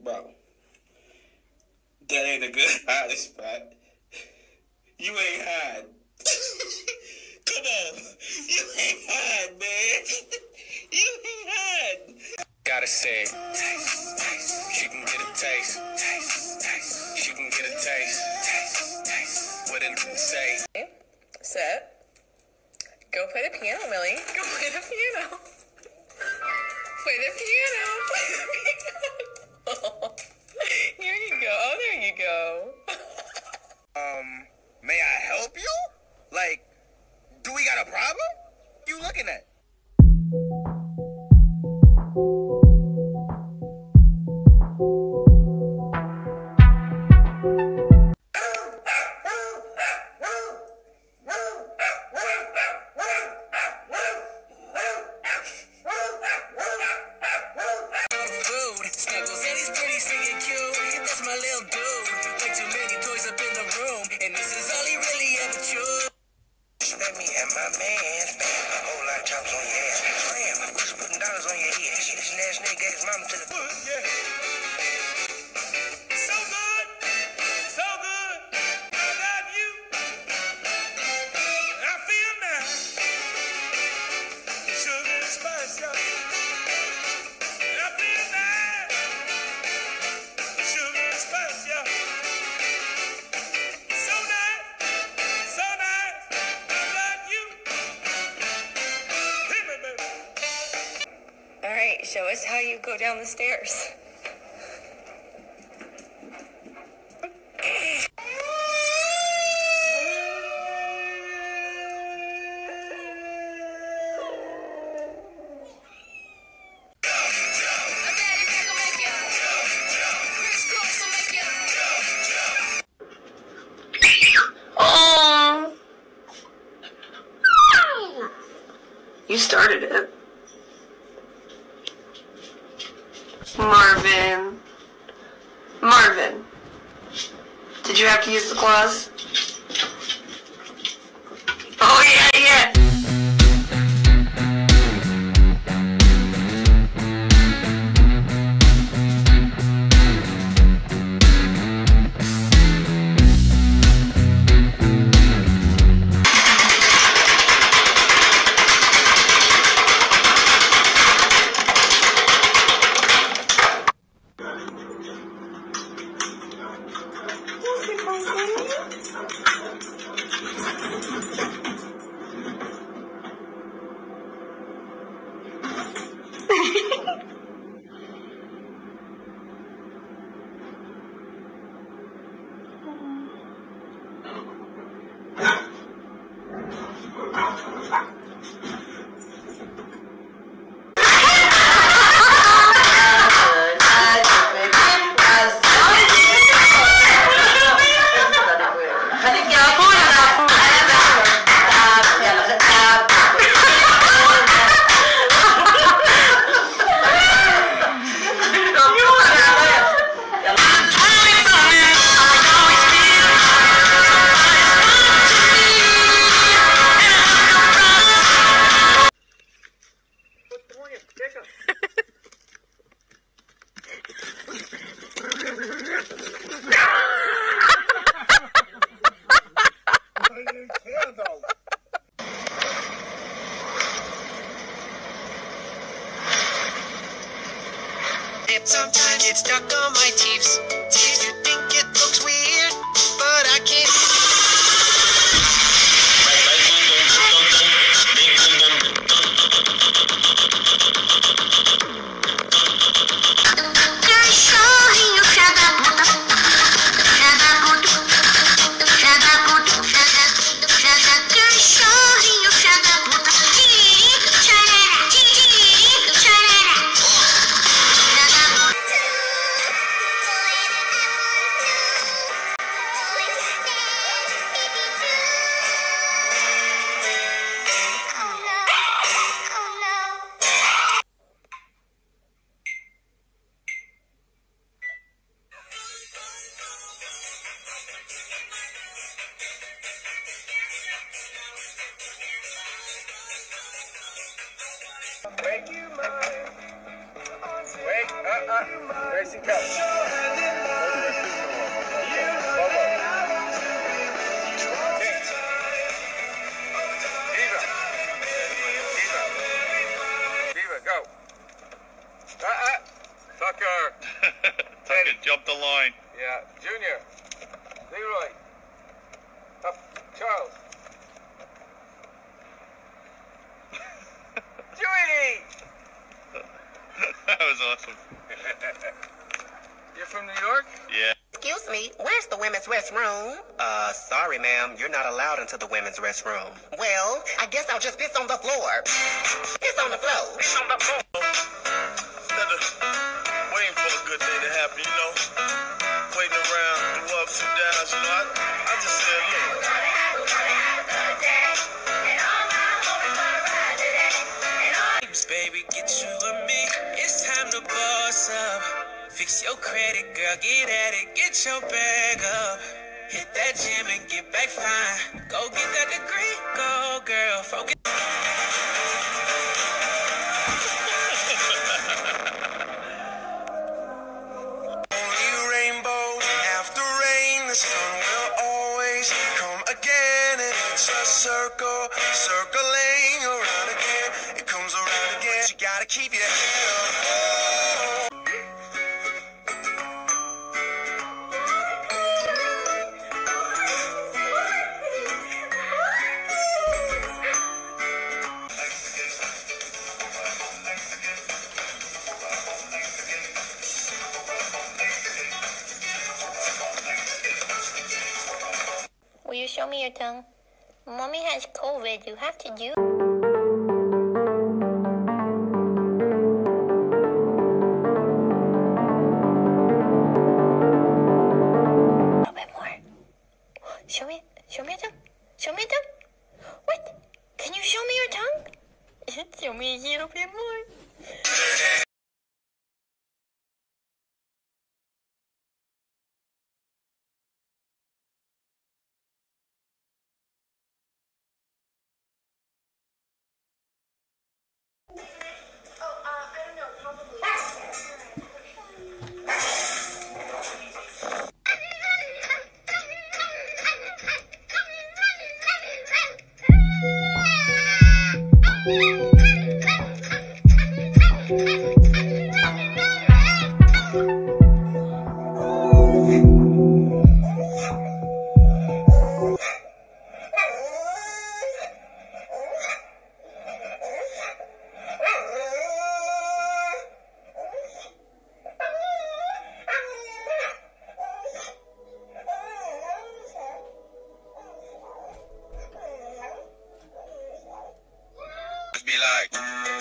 Bro, that ain't a good hiding spot. You ain't hide. Come on. You ain't hide, man. You ain't hide. Gotta say, she can get a taste. She can get a taste. What did it say? Set. Go play the piano, Millie. Go play the piano. Play the piano. Play the piano. Here you go. Oh, there you go. May I help you? Like, do we got a problem? You looking at? Show us how you go down the stairs. Oh, you started it. Marvin, did you have to use the claws? Oh yeah. Sometimes it's stuck on my teeth. You think it looks weird, but I can't. Wait, Gracie, come. Diva, go. Tucker. Tucker jumped the line. Yeah, Junior. Leroy. Up, Charles. Julie! That was awesome. You're from New York? Yeah. Excuse me, where's the women's restroom? Sorry, ma'am, you're not allowed into the women's restroom. Well, I guess I'll just piss on the floor. Piss on the floor. Piss on the floor. Waiting for a good day to happen, you know? Waiting around through ups and downs, you know? I just said, look. Baby, get you and me. It's time to boss up. Fix your credit, girl. Get at it. Get your bag up. Hit that gym and get back fine. Go get that degree. Go, girl. Focus. Only rainbow after rain. The sun will always come again. And it's a circle, circling around again. It comes around again. But you gotta keep your head up. Will you show me your tongue? Mommy has COVID. You have to do. A little bit more. Show me your tongue. Show me your tongue. What? Can you show me your tongue? Show me a little bit more. Be like